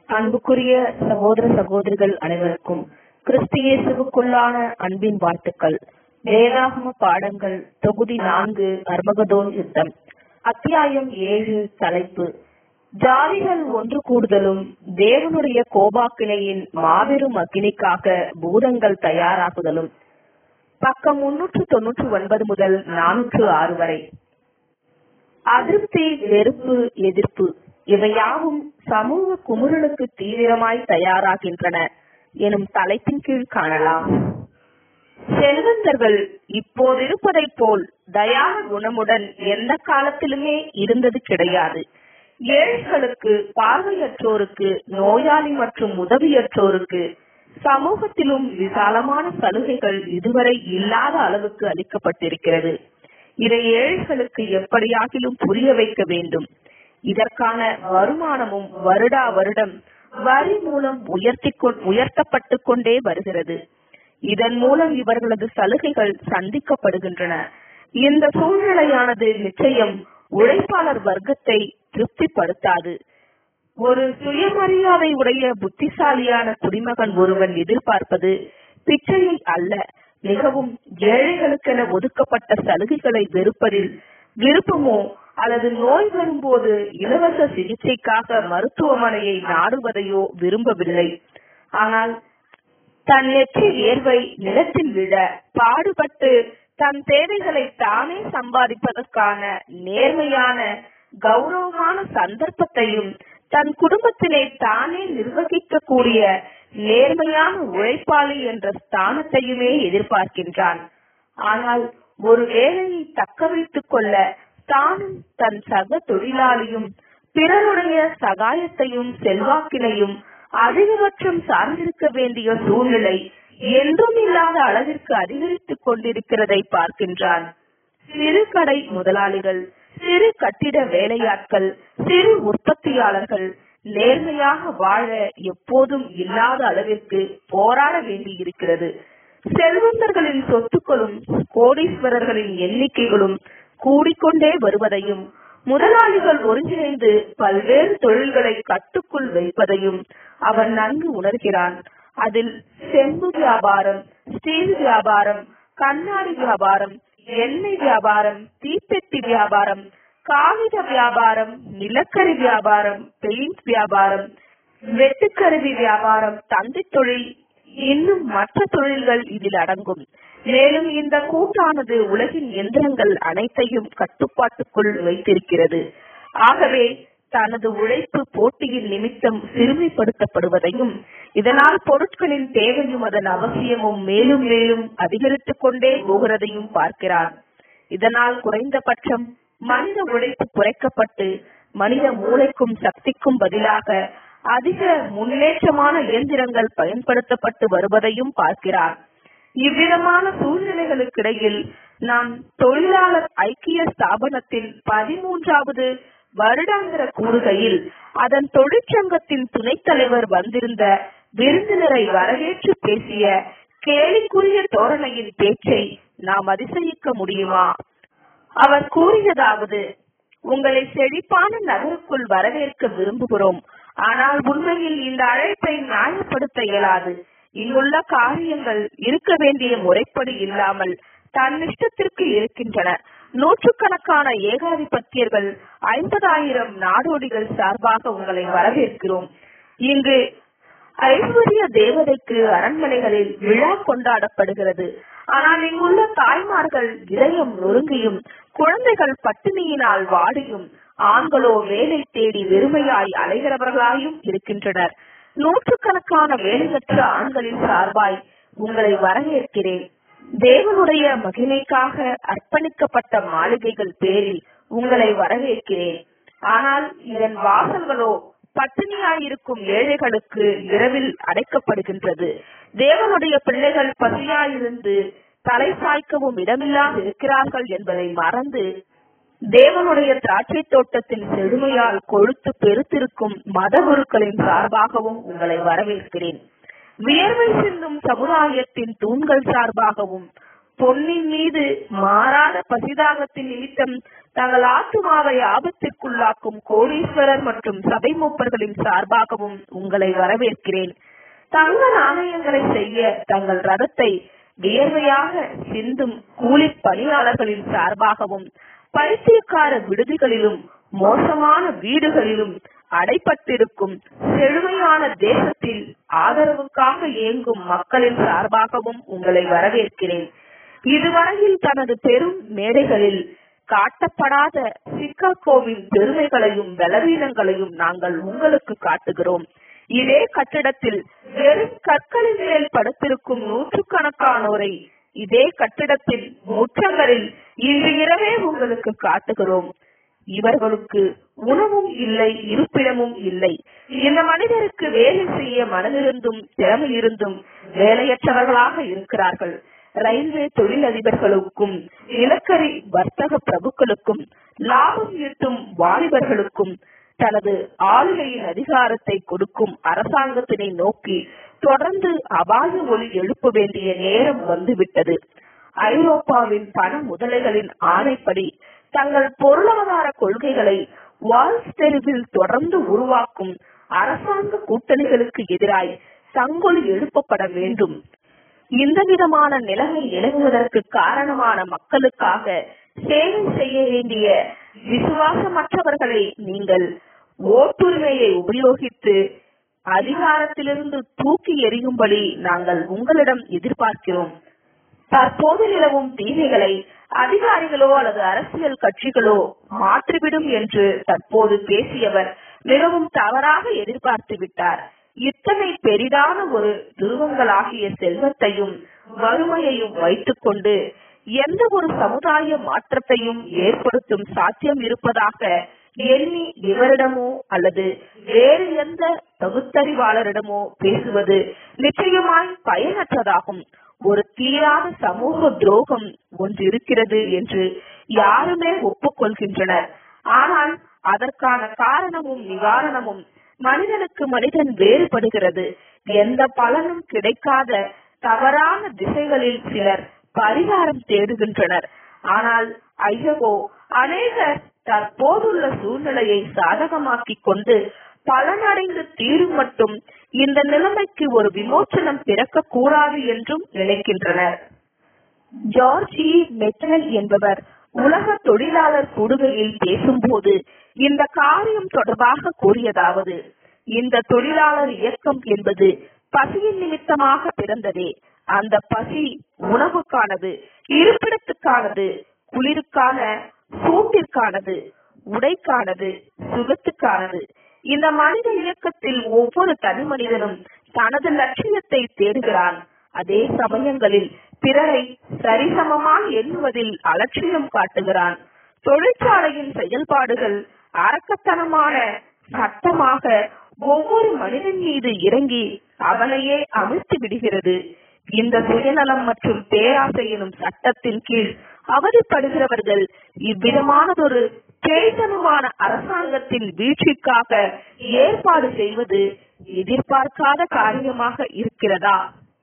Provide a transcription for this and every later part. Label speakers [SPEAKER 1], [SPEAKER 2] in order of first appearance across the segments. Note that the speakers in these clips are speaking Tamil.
[SPEAKER 1] அன்புக்குரிய சகோதர சகோதரிகள் அனைவருக்கும் கிறிஸ்து இயேசுவுக்குள்ளான அன்பின் வாழ்த்துக்கள். வேதாகம பாடங்கள் தொகுதி 4 அர்மகதோன் யுத்தம், அத்தியாயம் 7. தலைப்பு: ஜாதிகள் ஒன்று கூடுதலும் தேவனுடைய கோபாக்கினையின் மாபெரும் அக்கினிக்காக பூதங்கள் தயாராகுதலும். பக்கம் 399 முதல் 406 வரை. அதிருப்தி, வெறுப்பு, எதிர்ப்பு இவையாவும் சமூக குமுறலுக்கு தீவிரமாய் தயாராகின்றன எனும் தலைப்பின் கீழ் காணலாம். செல்வந்தர்கள் இப்போதிருப்பதைப் போல் தயான குணமுடன் எந்த காலத்திலுமே இருந்தது கிடையாது. ஏழைகளுக்கு, பார்வையற்றோருக்கு, நோயாளி மற்றும் உதவியற்றோருக்கு சமூகத்திலும் விசாலமான சலுகைகள் இதுவரை இல்லாத அளவுக்கு அளிக்கப்பட்டிருக்கிறது. இதை ஏழைகளுக்கு எப்படியாகிலும் புரிய வைக்க வேண்டும். இதற்கான வருமானமும் வருடா வருடம் வரி மூலம் உயர்த்தப்பட்டு கொண்டே வருகிறது. இதன் மூலம் இவர்களது சலுகைகள் சந்திக்கப்படுகின்றன. இந்த சூழ்நிலையானது நிச்சயம் உழைப்பாளர் வர்க்கத்தை திருப்திப்படுத்தாது. ஒரு சுயமரியாதை உடைய புத்திசாலியான குடிமகன் ஒருவன் எதிர்பார்ப்பது பிச்சையை அல்ல, மிகவும் ஏழைகளுக்கென ஒதுக்கப்பட்ட சலுகைகளை வெறுப்பதில் விருப்பமோ அல்லது நோய் வரும்போது இலவச சிகிச்சைக்காக மருத்துவமனையை நாடுவதையோ விரும்பவில்லை. ஆனால் தன் நெற்றி வியர்வை நிலத்தில் விழ பாடுபட்டு தன் தேவைகளை தானே சம்பாதிப்பதற்கான நேர்மையான கௌரவமான சந்தர்ப்பத்தையும் தன் குடும்பத்தினை தானே நிர்வகிக்கக்கூடிய நேர்மையான உழைப்பாளி என்ற ஸ்தானத்தையுமே எதிர்பார்க்கின்றான். ஆனால் ஒரு வேலையை தக்க வைத்துக் கொள்ள தானும் தன் சக தொழிலாளியும் பிறருடைய சகாயத்தையும் செல்வாக்கினையும் அதிகபட்சம் சார்ந்திருக்க வேண்டிய சூழ்நிலை என்றும் இல்லாத அளவிற்கு அதிகரித்துக் கொண்டிருக்கிறதை பார்க்கின்றான். சிறு கடை முதலாளிகள், சிறு கட்டிட வேலையாட்கள், சிறு உற்பத்தியாளர்கள் நேர்மையாக வாழ எப்போதும் இல்லாத அளவிற்கு போராட வேண்டியிருக்கிறது. செல்வந்தர்களின் சொத்துக்களும் கோடீஸ்வரர்களின் எண்ணிக்கைகளும் கூடிக்கொண்டே வருவதையும், முதலாளிகள் ஒருங்கிணைந்து பல்வேறு தொழில்களை கட்டுக்குள் வைப்பதையும் அவன் நன்கு உணர்கிறான். அதில் செம்பு வியாபாரம், ஸ்டீல் வியாபாரம், கண்ணாடி வியாபாரம், எண்ணெய் வியாபாரம், தீப்பெட்டி வியாபாரம், காகித வியாபாரம், நிலக்கரி வியாபாரம், பெயிண்ட் வியாபாரம், வெட்டுக்கருவி வியாபாரம், தந்தை தொழில், இன்னும் மற்ற தொழில்கள் இதில் அடங்கும். மேலும் இந்த கூட்டானது உலகின் எந்திரங்கள் அனைத்தையும் கட்டுப்பாட்டுக்குள் வைத்திருக்கிறது. ஆகவே தனது உழைப்பு போட்டியின் நிமித்தம் சிறுமைப்படுத்தப்படுவதையும், இதனால் பொருட்களின் தேவையும் அதன் அவசியமும் மேலும் மேலும் அதிகரித்துக் கொண்டே போகிறதையும் பார்க்கிறான். இதனால் குறைந்தபட்சம் மனித உழைப்பு குறைக்கப்பட்டு மனித மூளைக்கும் சக்திக்கும் பதிலாக அதிக முன்னேற்றமான இயந்திரங்கள் பயன்படுத்தப்பட்டு வருவதையும் பார்க்கிறார். இவ்விதமான சூழ்நிலைகளுக்கிடையில் நாம் தொழிலாளர் ஐக்கிய ஸ்தாபனத்தில் 13வது வருடாந்திர கூறுகையில் அதன் தொழிற்சங்கத்தின் துணைத் தலைவர் வந்திருந்த விருந்தினரை வரவேற்று பேசிய கேலிக்குரிய தோரணையின் பேச்சை நாம் அதிசயிக்க முடியுமா? அவர் கூறியதாவது: உங்களை செழிப்பான நகருக்குள் வரவேற்க விரும்புகிறோம். ஆனால் உண்மையில் இந்த அழைப்பை நியாயப்படுத்த இயலாது. இங்குள்ள காரியங்கள் இருக்க வேண்டிய முறைப்படி இல்லாமல் தன்னிஷ்டத்திற்கு இருக்கின்றன. நூற்றுக்கணக்கான ஏகாதிபத்தியர்கள், 50,000 நாடோடிகள் சார்பாக உங்களை வரவேற்கிறோம். இங்கு ஐஸ்வர்ய தேவதைக்கு அரண்மனைகளில் விழா கொண்டாடப்படுகிறது. ஆனால் இங்குள்ள தாய்மார்கள் இதயம் நொறுங்கியும், குழந்தைகள் பட்டினியினால் வாடியும், ஆண்களோ வேலை தேடி வெறுமையாய் அலைகிறவர்களாயும் இருக்கின்றனர். நூற்றுக்கணக்கான வேலையற்ற ஆண்களின் சார்பாய் உங்களை வரவேற்கிறேன். தேவனுடைய மகிமைக்காக அர்ப்பணிக்கப்பட்ட மாளிகைகள் பேரில் உங்களை வரவேற்கிறேன். ஆனால் இதன் வாசல்களோ பட்டினியாயிருக்கும் ஏழைகளுக்கு இரவில் அடைக்கப்படுகின்றது. தேவனுடைய பிள்ளைகள் பசியாயிருந்து தலை சாய்க்கவும் இடமில்லாது இருக்கிறார்கள் என்பதை மறந்து தேவனுடைய திராட்சை தோட்டத்தின் செழுமையால் கொழுத்து பெருத்திருக்கும் மதகுருக்களின் சார்பாகவும் உங்களை வரவேற்கிறேன். வியர்வை சிந்தும் சமுதாயத்தின் தூண்கள் சார்பாகவும் பொன்னின் மீது மாறாத பசிதாகத்தின் நிமித்தம் தங்கள் ஆத்துமாவை ஆபத்திற்குள்ளாக்கும் கோடீஸ்வரர் மற்றும் சபை மூப்பர்களின் சார்பாகவும் உங்களை வரவேற்கிறேன். தங்க நாணயங்களை செய்ய தங்கள் ரதத்தை வியர்வையாக சிந்தும் கூலி பணியாளர்களின் சார்பாகவும் பைத்தியக்கார விடுதிகளிலும் மோசமான வீடுகளிலும் அடைப்பட்டிருக்கும் செழுமையான தேசத்தில் ஆதரவுக்காக இயங்கும் மக்களின் சார்பாகவும் உங்களை வரவேற்கிறேன். இதுவரையில் தனது பெரும் மேடைகளில் காட்டப்படாத சிக்காகோவின் பெருமைகளையும் பலவீனங்களையும் நாங்கள் உங்களுக்கு காட்டுகிறோம். இதே கட்டிடத்தில் வெறும் கற்களின் மேல் படுத்திருக்கும் நூற்றுக்கணக்கானோரை இதே கட்டிடத்தில் முற்றங்களில் இன்று இரவே உங்களுக்கு காட்டுகிறோம். இவர்களுக்கு உணவும் இல்லை, இருப்பிடமும் இல்லை. இந்த மனிதருக்கு வேலை செய்ய மனதிருந்தும் திறமையிருந்தும் வேலையற்றவர்களாக இருக்கிறார்கள். ரயில்வே தொழிலதிபர்களுக்கும் நிலக்கரி வர்த்தக பிரபுக்களுக்கும் லாபம் ஈட்டும் வாலிபர்களுக்கும் தனது ஆளுகையின் அதிகாரத்தை கொடுக்கும் அரசாங்கத்தினை நோக்கி தொடர்ந்து அபாய ஒலி எழுப்ப வேண்டிய நேரம் வந்துவிட்டது. ஐரோப்பாவின் பண முதலைகளின் ஆணைப்படி தங்கள் பொருளாதார கொள்கைகளை வால் ஸ்ட்ரீட்டில் தொடர்ந்து உருவாக்கும் அரசாங்க கூட்டணிகளுக்கு எதிராய் சங்கொலி எழுப்பப்பட வேண்டும். இந்த விதமான நிலைமை நிலவுவதற்கு காரணமான மக்களுக்காக சேவை செய்ய வேண்டிய விசுவாசமற்றவர்களை நீங்கள் ஓட்டுரிமையை உபயோகித்து அதிகாரத்திலிருந்து தூக்கி எறியும்படி நாங்கள் உங்களிடம் எதிர்பார்க்கிறோம். தற்போது நிலவும் தீமைகளை அதிகாரிகளோ அல்லது அரசியல் கட்சிகளோ மாற்றிவிடும் என்று தற்போது பேசியவர் மிகவும் தவறாக எதிர்பார்த்து விட்டார். இத்தனை பெரிதான ஒரு துருவங்களாகிய செல்வத்தையும் வறுமையையும் வைத்துக் கொண்டு எந்த ஒரு சமுதாய மாற்றத்தையும் ஏற்படுத்தும் சாத்தியம் இருப்பதாக எண்ணி இவரிடமோ அல்லது வேறு எந்த பகுத்தறிவாளரிடமோ பேசுவது நிச்சயமாய் பயனற்றதாகும். ஒரு தீராத சமூக துரோகம் ஒன்று இருக்கிறது என்று யாருமே ஒப்புக்கொள்கின்றனர். ஆனால் அதற்கான காரணமும் நிவாரணமும் மனிதனுக்கு மனிதன் வேறுபடுகிறது. எந்த பலனும் கிடைக்காத தவறான திசைகளில் சிலர் பரிகாரம் தேடுகின்றனர். ஆனால் ஐயோ, அநேகர் தற்போதுள்ள சூழ்நிலையை சாதகமாக்கிக் கொண்டு பலனடைந்து தீரும் மட்டும் இந்த நிலைமைக்கு ஒரு விமோச்சனம் பிறக்க கூடாது என்றும் நினைக்கின்றனர். ஜார்ஜ் இ. மெட்டல் என்பவர் உலக தொழிலாளர் கூடுகையில் பேசும்போது இந்த காரியம் தொடர்பாக கூறியதாவது: இந்த தொழிலாளர் இயக்கம் என்பது பசியின் நிமித்தமாக பிறந்ததே. அந்த பசி உணவுக்கானது, இருப்பிடத்துக்கானது, குளிருக்கான, சூட்டிற்கானது, உடைக்கானது, சுகத்துக்கானது. இந்த மனித இயக்கத்தில் ஒவ்வொரு தனி மனிதனும் தனது லட்சியத்தை தேடுகிறான். அதே சமயங்களில் பிறரை சரிசமமாக எண்ணுவதில் அலட்சியம் காட்டுகிறான். தொழிற்சாலையின் செயல்பாடுகள் அரக்கத்தனமான சட்டமாக ஒவ்வொரு மனிதன் மீது இறங்கி அவனையே அமிழ்த்தி விடுகிறது. இந்த சுயநலம் மற்றும் பேராசை எனும் சட்டத்தின் கீழ் அவதிப்படுகிறவர்கள் இவ்விதமானதொரு பேய்தனமான அரசாங்கத்தின் வீழ்ச்சிக்காக ஏற்பாடு செய்வது எதிர்பார்க்காத காரியமாக இருக்கிறதா?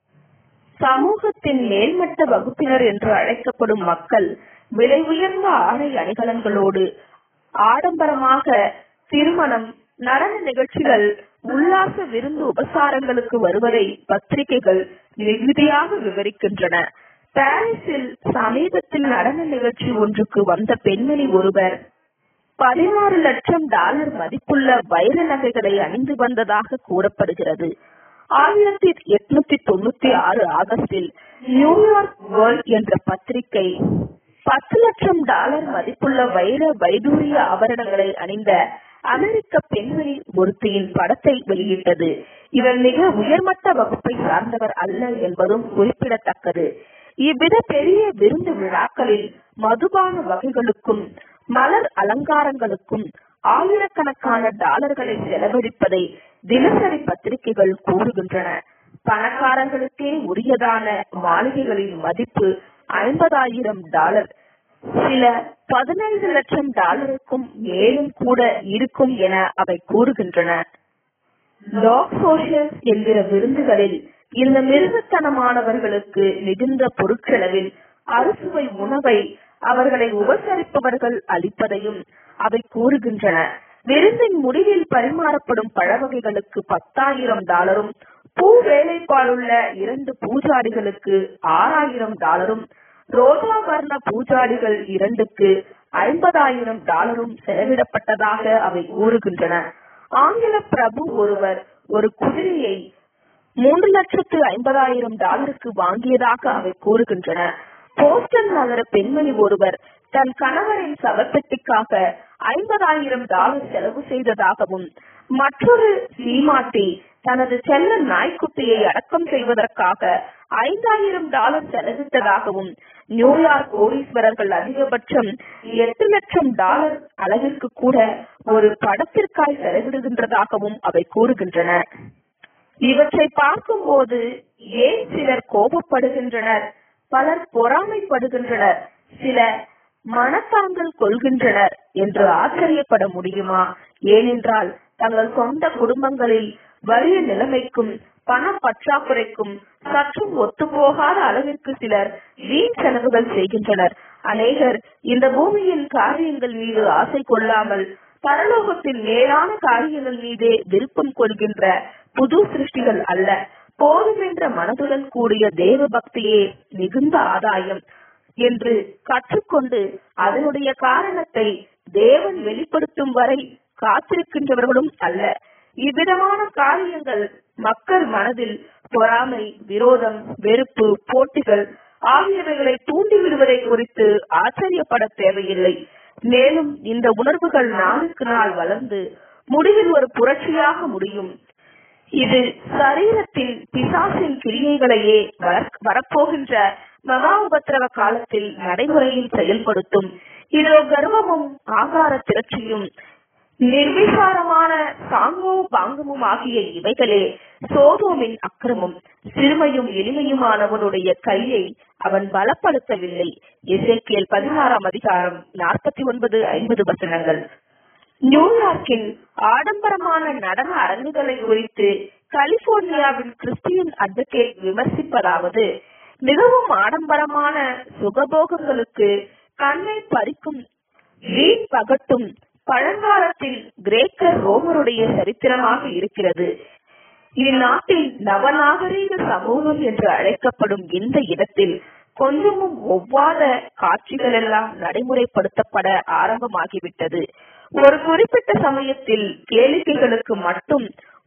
[SPEAKER 1] சமூகத்தின் மேல்மட்ட வகுப்பினர் என்று அழைக்கப்படும் மக்கள் விலை உயர்ந்த ஆடை அணிகலன்களோடு ஆடம்பரமாக திருமணம், நடன நிகழ்ச்சிகள், உல்லாச விருந்து உபசாரங்களுக்கு வருவதை பத்திரிகைகள் மிகுதியாக விவரிக்கின்றன. பாரிஸில் சமீபத்தில் நடன நிகழ்ச்சி ஒன்றுக்கு வந்த பெண்மணி ஒருவர் $16 லட்சம் மதிப்புள்ள வைர நகைகளை அணிந்து வந்ததாக கூறப்படுகிறது. 1896 ஆகஸ்டில் நியூயார்க் வேர்ல்ட் என்ற பத்திரிகை $10 லட்சம் மதிப்புள்ள வைர வைடூரிய ஆபரணங்களை அணிந்த அமெரிக்க பெண்மணி ஒருத்தியின் படத்தை வெளியிட்டது. இவர் மிக உயர்மட்ட வகுப்பை சார்ந்தவர் அல்ல என்பதும் குறிப்பிடத்தக்கது. இவ்வித பெரிய விருந்து விழாக்களில் மதுபான வகைகளுக்கும் மலர் அலங்காரங்களுக்கும் ஆயிரக்கணக்கான டாலர்களை செலவழிப்பதை தினசரி பத்திரிகைகள் கூறுகின்றன. பணக்காரர்களுக்கே உரியதான மாளிகைகளின் மதிப்பு $50,000, சில $15 லட்சம் மேலும் கூட இருக்கும் என அவை கூறுகின்றன. டாக் சோஷியல்ஸ் என்கிற விருந்துகளில் இந்த மிருகத்தனமானவர்களுக்கு மிகுந்த பொருட்செலவில் அறுசுவை உணவை அவர்களை உபசரிப்பவர்கள் அளிப்பதையும் அவை கூறுகின்றன. விருந்தின் முடிவில் பரிமாறப்படும் பழவகைகளுக்கு $10,000, பூ வேலைப்பாடுள்ள 2 பூஜாடிகளுக்கு $6,000, ரோஜா வர்ண பூஜாடிகள் 2க்கு $50,000 செலவிடப்பட்டதாக அவை கூறுகின்றன. ஆங்கில பிரபு ஒருவர் ஒரு குதிரையை $3,50,000 வாங்கியதாக அவை கூறுகின்றன. போஸ்டன் நகர பெண்மணி ஒருவர் தன் கணவரின் சவப்பெட்டிக்காக $50,000 செலவு செய்ததாகவும், மற்றொரு சீமாட்டி தனது செல்ல நாய்க்குட்டியை அடக்கம் செய்வதற்காக $5,000 செலவிட்டதாகவும், நியூயார்க் கோடீஸ்வரர்கள் அதிகபட்சம் $8 லட்சம் அளவிற்கு கூட ஒரு படத்திற்காய் செலவிடுகின்றதாகவும் அவை கூறுகின்றன. இவற்றை பார்க்கும் போது ஏன் சிலர் கோபப்படுகின்றனர், பலர் பொறாமைப்படுகின்றனர், சில மனத்தாங்கல் கொள்கின்றனர் என்று ஆச்சரியப்பட முடியுமா? ஏனென்றால் தங்கள் சொந்த குடும்பங்களில் வறிய நிலைமைக்கும் பண பற்றாக்குறைக்கும் சற்றும் ஒத்துப்போகாத அளவிற்கு சிலர் வீண் செலவுகள் செய்கின்றனர். அநேகர் இந்த பூமியின் காரியங்கள் மீது ஆசை கொள்ளாமல் பரலோகத்தின் மேலான காரியங்கள் மீதே விருப்பம் கொள்கின்ற புது சிருஷ்டிகள் அல்ல. போதுமென்ற மனதுடன் கூடிய தேவ பக்தியே மிகுந்த ஆதாயம் என்று கற்றுக்கொண்டு அதனுடைய காரணத்தை தேவன் வெளிப்படுத்தும் வரை காத்திருக்கின்றவர்களும் அல்ல. இவ்விதமான காரியங்கள் மக்கள் மனதில் பொறாமை, விரோதம், வெறுப்பு, போட்டிகள் ஆகியவைகளை தூண்டிவிடுவதை குறித்து ஆச்சரியப்பட தேவையில்லை. மேலும் இந்த உணர்வுகள் நாளுக்கு நாள் வளர்ந்து முடிவில் ஒரு புரட்சியாக முடியும். இது சரீரத்தின் பிசாசின் கிரியைகளையே வரப்போகின்ற மகா உபத்திரவ காலத்தில் நடைமுறையில் செயல்படுத்தும். இதோ கர்வமும் ஆகார திரட்சியும் நிர்விசாரமான சாங்கோ பாங்கமும் ஆகிய இவைகளே சோதோமின் அக்கிரமம். சிறுமையும் எளிமையுமானவனுடைய கையை அவன் பலப்படுத்தவில்லை. எசேக்கியேல் 16:49-50. நியூயார்க்கின் ஆடம்பரமான நடன அரங்குகளை குறித்து கலிபோர்னியாவின் கிறிஸ்டியன் அட்வொகேட் விமர்சிப்பதாவது, மிகவும் ஆடம்பரமான சுகபோகங்களுக்கு கண்ணை பறிக்கும் வீண் பகட்டும் பழங்காலத்தில் கிரேக்க ரோமருடைய சரித்திரமாக இருக்கிறது. இந்நாட்டில் நவநாகரீக சமூகம் என்று அழைக்கப்படும் இந்த இடத்தில் கொஞ்சமும் ஒவ்வாத காட்சிகள் எல்லாம் நடைமுறைப்படுத்தப்பட ஆரம்பமாகிவிட்டது. ஒரு குறிப்பிட்ட சமயத்தில் கேளிக்கைகளுக்கு மட்டும்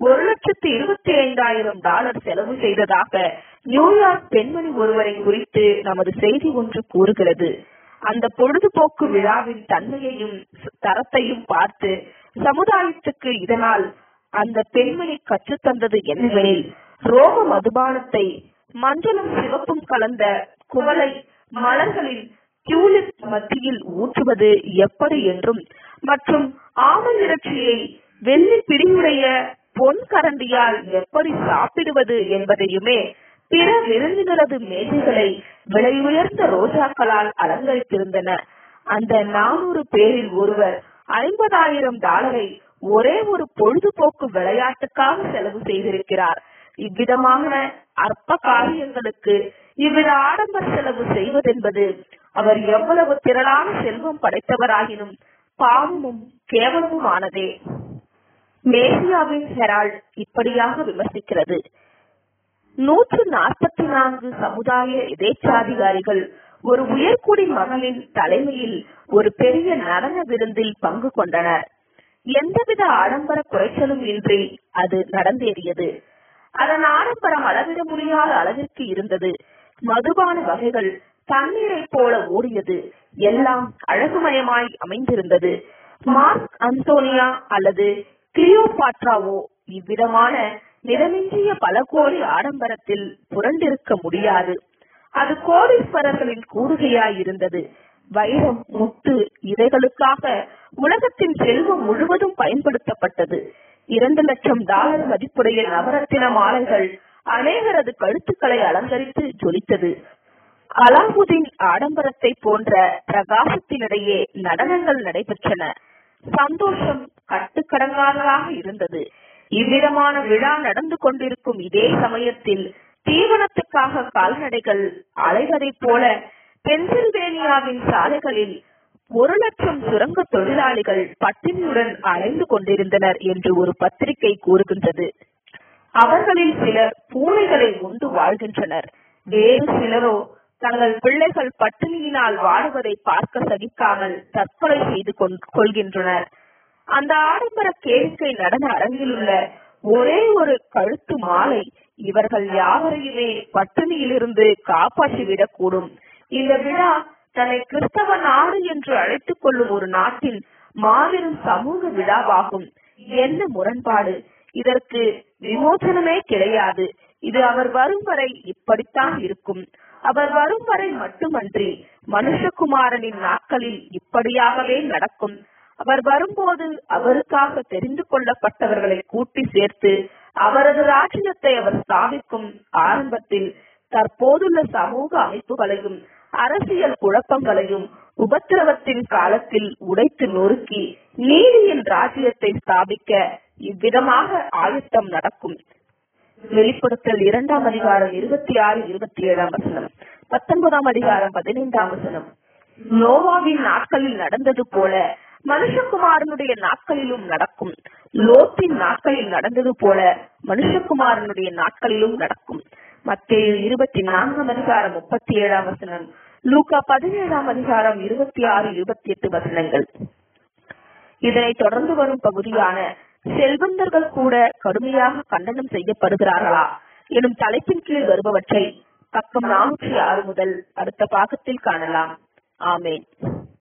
[SPEAKER 1] $1,25,000 செலவு செய்ததாக நியூயார்க் பெண்மணி ஒருவரை குறித்து நமது செய்தி ஒன்று கூறுகிறது. அந்த பொழுதுபோக்கு விழாவின் தன்மையையும் தரத்தையும் பார்த்து சமுதாயத்துக்கு இதனால் அந்த பெண்மணி கற்றுத்தந்தது என்னவெனில், ரோம மதுபானத்தை மஞ்சளும் சிவப்பும் கலந்த குவளை மலர்களின் டியூலிப் மத்தியில் ஊற்றுவது எப்படி என்றும், மற்றும் ஆமை இறைச்சியை வெள்ளி பிடியுடைய பொன் கரண்டியால் எப்படி சாப்பிடுவது என்பதையுமே, பிற விருந்தினரது மேஜைகளை விலை உயர்ந்த ரோஜாக்களால் அலங்கரித்திருந்தன. அந்த 400 பேரில் ஒருவர் $50,000 ஒரே ஒரு பொழுதுபோக்கு விளையாட்டுக்காக செலவு செய்திருக்கிறார். இவ்விதமான அற்ப காரியங்களுக்கு இவ்வித ஆடம்பர செலவு செய்வதென்பது அவர் எவ்வளவு திரளான செல்வம் படைத்தவராகினும் பாவமும் கேவலமும் ஆனதே. மேசியாவின் ஹெரால்ட் இப்படியாக விமர்சிக்கிறது: 144 சமுதாய எதேச்சாதிகாரிகள் ஒரு உயர்குடி மகளின் தலைமையில் ஒரு பெரிய நடன விருந்தில் பங்கு கொண்டனர். எந்தவித ஆடம்பர குறைச்சலும் இன்றி அது நடந்தேறியது. அதன் ஆடம்பரம் அளவிட முடியாத அளவிற்கு இருந்தது. மதுபான வகைகள் தண்ணீரை போல ஓடியது. எல்லாம் அழகுமயமாய் அமைந்திருந்தது. மார்க் அந்தோனியா அல்லது கிளியோபாட்ராவோ இவ்விதமான நிறமின்றிய பல கோடி ஆடம்பரத்தில் புரண்டிருக்க முடியாது. அது கோடீஸ்வரர்களின் கூடுகையாய் இருந்தது. வைரம், முத்து இவைகளுக்காக உலகத்தின் செல்வம் முழுவதும் பயன்படுத்தப்பட்டது. $2 லட்சம் மதிப்புடைய நவரத்தின மாலைகள் அநேகரது கழுத்துக்களை அலங்கரித்து ஜொலித்தது. அலாவுதீன் ஆடம்பரத்தை போன்ற பிரகாசத்தினிடையே நடனங்கள் நடைபெற்றன. சந்தோஷம் கட்டுக்கடங்காததாக இருந்தது. இவ்விதமான விழா நடந்து கொண்டிருக்கும் இதே சமயத்தில் தீவனத்துக்காக கால்நடைகள் அலைவதை போல பென்சில்வேனியாவின் சாலைகளில் 1,00,000 சுரங்க தொழிலாளிகள் பட்டினியுடன் அலைந்து கொண்டிருந்தனர் என்று ஒரு பத்திரிகை கூறுகின்றது. அவர்களில் சிலர் பூனைகளை உண்டு வாழ்கின்றனர். வேறு சிலரோ தங்கள் பிள்ளைகள் பட்டினியினால் வாடுவதை பார்க்க சகிக்காமல் தற்கொலை செய்து கொள்கின்றனர். அந்த ஆடம்பர கேளிக்கை நடன அரங்கில் உள்ள ஒரே ஒரு கழுத்து மாலை இவர்கள் யாவரையுமே பட்டினியிலிருந்து காப்பாற்றிவிடக் கூடும். இந்த விழா தன்னை கிறிஸ்தவ நாடு என்று அழைத்துக் கொள்ளும் ஒரு நாட்டின் மாபெரும் சமூக விழாவாகும். என்ன முரண்பாடு! இதற்கு விமோசனமே கிடையாது. இது அவர் வரும் வரை இப்படித்தான் இருக்கும். அவர் வரும் வரை மட்டுமன்றி மனுஷகுமாரனின் நாட்களில் இப்படியாகவே நடக்கும். அவர் வரும்போது அவருக்காக தெரிந்து கொள்ளப்பட்டவர்களை கூட்டி சேர்த்து அவரது ராஜ்யத்தை அவர் ஸ்தாபிக்கும் ஆரம்பத்தில் தற்போதுள்ள சமூக அமைப்புகளையும் அரசியல் குழப்பங்களையும் உபத்திரவத்தின் காலத்தில் உடைத்து நொறுக்கி நீதியின் ராஜ்யத்தை ஸ்தாபிக்க இவ்விதமாக ஆயத்தம் நடக்கும். வெளிப்படுத்தல் 2ஆம் அதிகாரம் 26, 27ஆம் வசனம், 19ஆம் அதிகாரம் 15ஆம் வசனம். நோவாவின் நாட்களில் நடந்தது போல மனுஷகுமாரனுடைய நாட்களிலும் நடக்கும். லோத்தின் நாட்களில் நடந்தது போல மனுஷகுமாரனுடைய நாட்களிலும் நடக்கும். மத்தேயு 24ஆம் அதிகாரம் 37ஆம் வசனம், லூக்கா 17ஆம் அதிகாரம் 26, 28 வசனங்கள். இதனை தொடர்ந்து வரும் பகுதியான செல்வந்தர்கள் கூட கடுமையாக கண்டனம் செய்யப்படுகிறார்களா எனும் தலைப்பின் கீழ் வருபவற்றை பக்கம் 406 முதல் அடுத்த பாகத்தில் காணலாம். ஆமேன்.